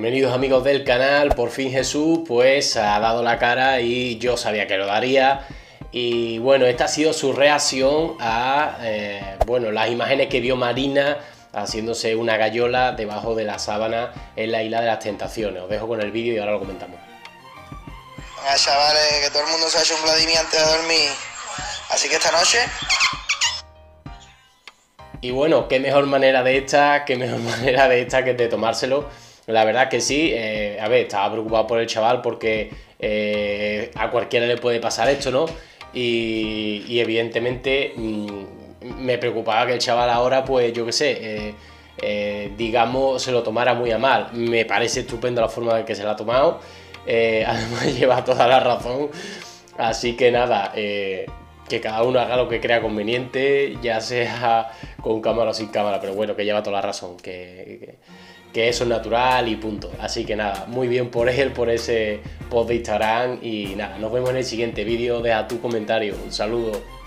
Bienvenidos amigos del canal. Por fin Jesús pues ha dado la cara y yo sabía que lo daría. Y bueno, esta ha sido su reacción a bueno, las imágenes que vio Marina haciéndose una gallola debajo de la sábana en la Isla de las Tentaciones. Os dejo con el vídeo y ahora lo comentamos. Venga, chavales, que todo el mundo se ha hecho un Vladimir antes de dormir. Así que esta noche... Y bueno, qué mejor manera de esta que de tomárselo. La verdad que sí. A ver, estaba preocupado por el chaval porque a cualquiera le puede pasar esto, ¿no? Y evidentemente me preocupaba que el chaval ahora, pues yo qué sé, digamos, se lo tomara muy a mal. Me parece estupendo la forma en que se lo ha tomado. Además lleva toda la razón. Así que nada, que cada uno haga lo que crea conveniente, ya sea con cámara o sin cámara, pero bueno, que lleva toda la razón, que eso es natural y punto. Así que nada, muy bien por él, por ese post de Instagram y nada, nos vemos en el siguiente vídeo, deja tu comentario, un saludo.